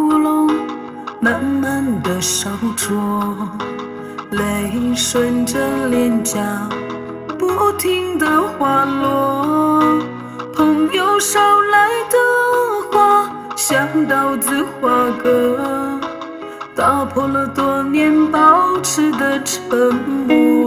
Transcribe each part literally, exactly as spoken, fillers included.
咙慢慢的烧灼，泪顺着脸颊不停的滑落。朋友捎来的话像刀子划割，打破了多年保持的沉默。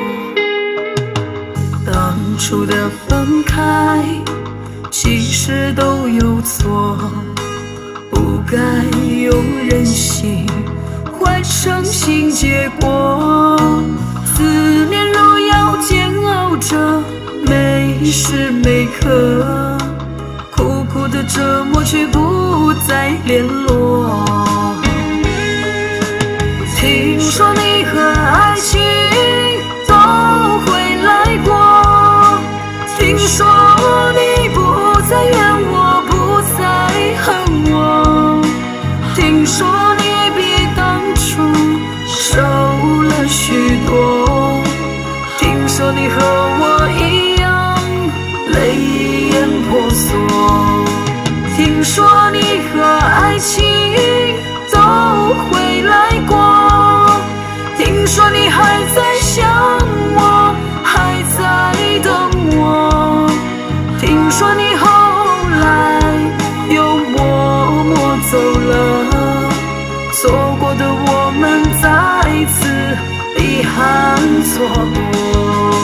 当初的分开其实都有错，不该用任性换伤心结果。思念若要煎熬着每时每刻，苦苦的折磨却不再联络。听说你和爱情都会来过，听说你不再怨我，不再恨我，听说你比当初瘦了许多，听说你和我一样泪眼婆娑，听说你和爱情都会来过，听说你还在想我，还在等我，听说你后来又默默走了，错过的我们再次遗憾错过。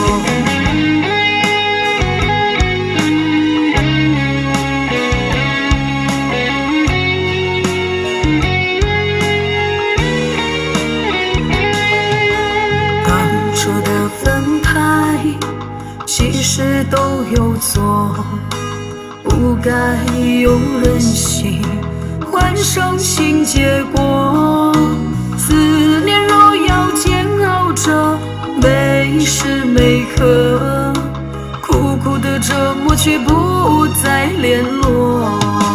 当初的分开其实都有错，不该用任性换伤心结果。思念若要煎熬着每时每刻，苦苦的折磨却不再联络。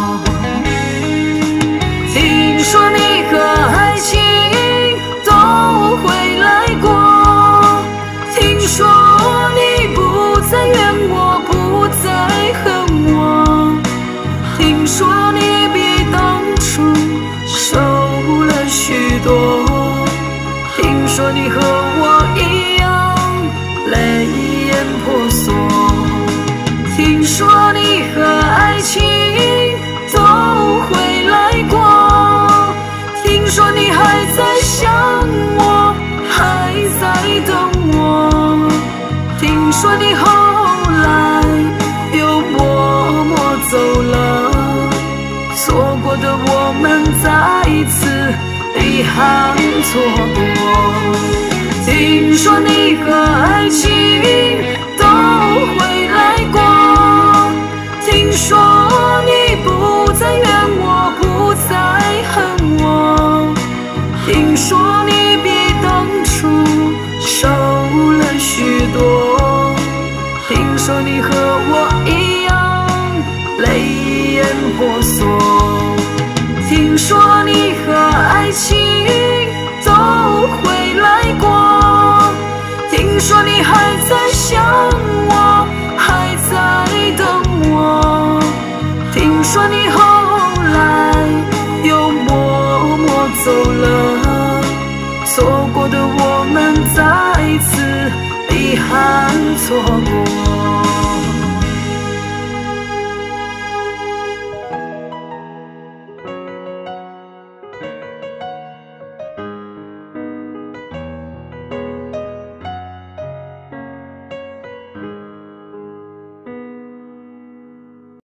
听说你和爱情都会来过，听说你不再怨我，不再恨我，听说你比当初瘦了许多，听说你和我一样泪眼婆娑，听说你和爱情都会来过，听说你还在想我，还在等我，听说你后来又默默走了，错过的我们再次遗憾错过。听说你和爱情都会来过，听说你不再怨我，不再恨我，听说你比当初瘦了许多，听说你和我一样泪眼婆娑，听说你和爱情都会来过，听说你还在想我，还在等我，听说你后来又默默走了，错过的我们再次遗憾错过。